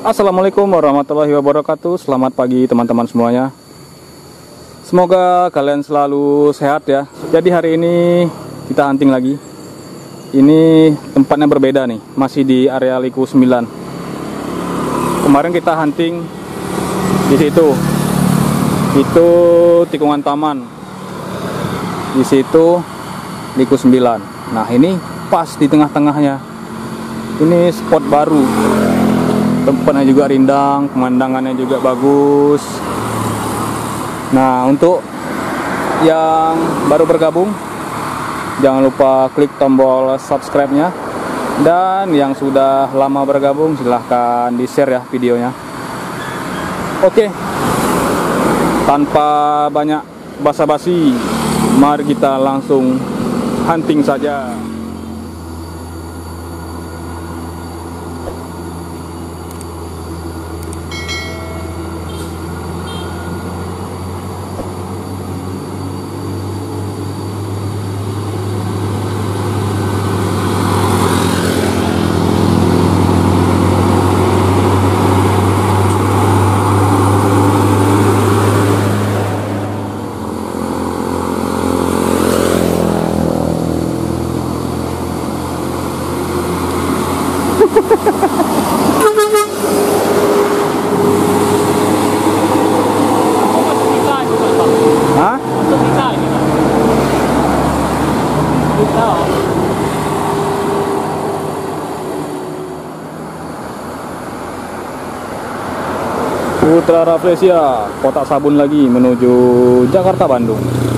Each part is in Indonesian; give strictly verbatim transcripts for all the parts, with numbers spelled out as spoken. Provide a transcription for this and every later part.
Assalamualaikum warahmatullahi wabarakatuh. Selamat pagi teman-teman semuanya. Semoga kalian selalu sehat ya. Jadi hari ini kita hunting lagi. Ini tempatnya berbeda nih, masih di area Liku sembilan. Kemarin kita hunting di situ. Itu tikungan taman. Di situ Liku sembilan. Nah, ini pas di tengah-tengahnya. Ini spot baru. Tempatnya juga rindang, pemandangannya juga bagus. Nah, untuk yang baru bergabung, jangan lupa klik tombol subscribe-nya. Dan yang sudah lama bergabung, silahkan di-share ya videonya. Oke, tanpa banyak basa-basi, mari kita langsung hunting saja. Hah? Putra Rafflesia, kotak sabun lagi menuju Jakarta Bandung.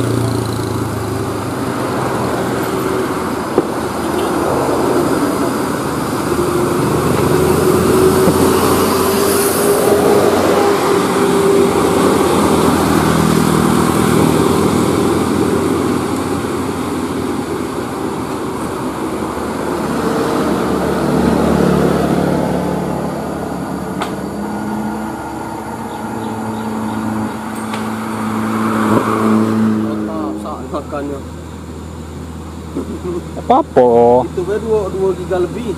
Makannya Apa-apa? itu kan dua, dua giga lebih.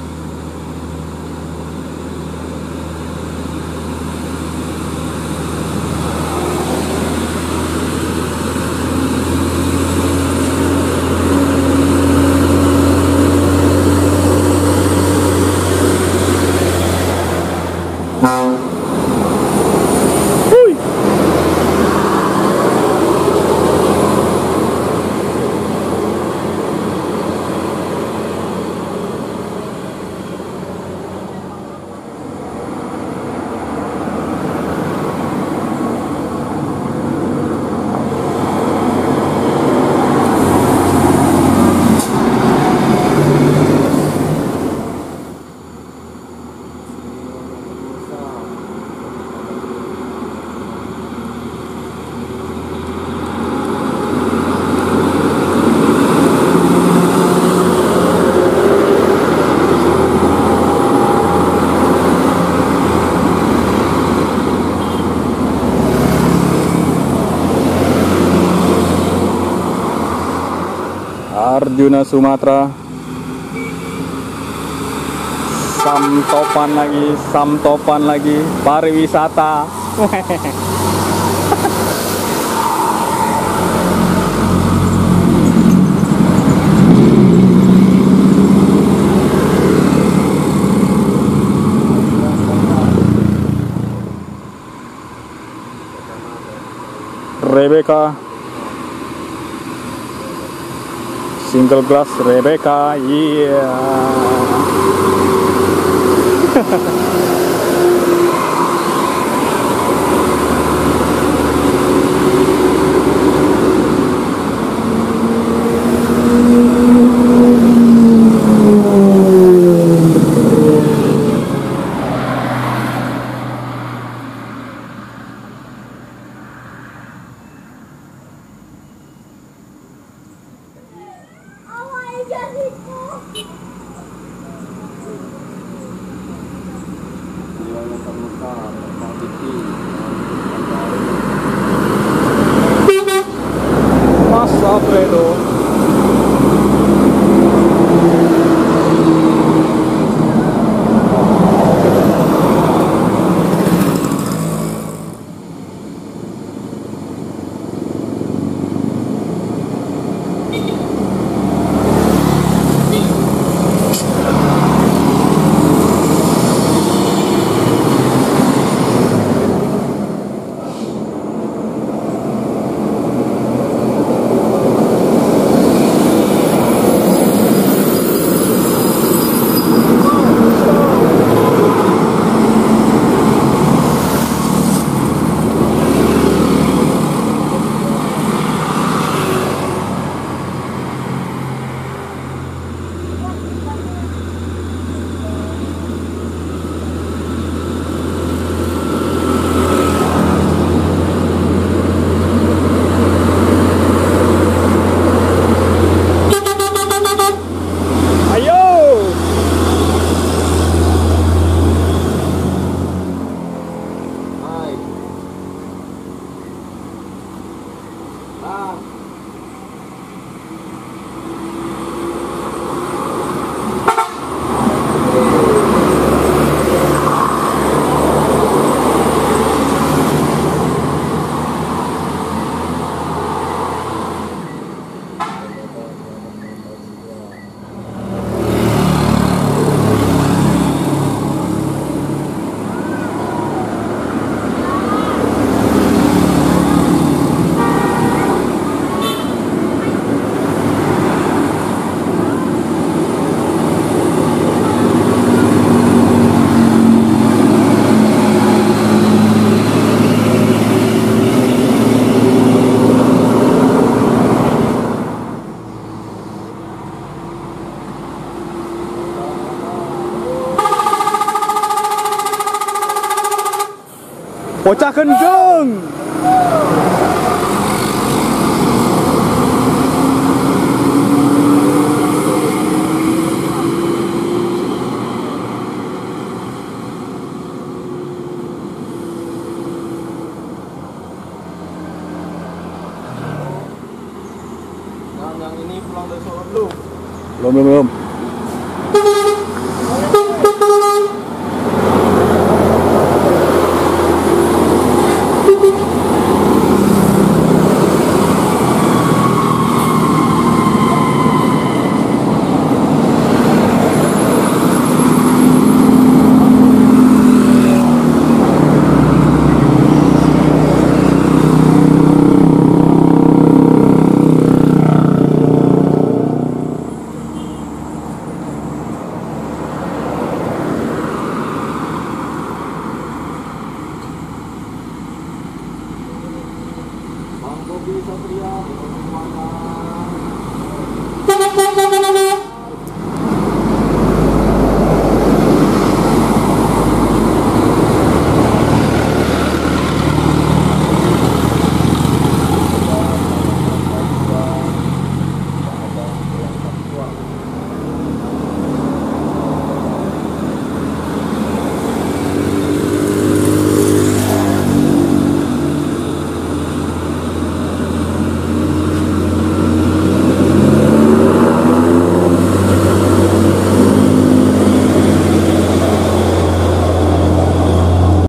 Arjuna Sumatera. Samtopan lagi, samtopan lagi, pariwisata. Rebecca, single glass Rebecca, iya. Yeah. Mas Alfredo. Udah kenceng. Yang yang ini pulang dari Solo belum? Belum, belum, belum.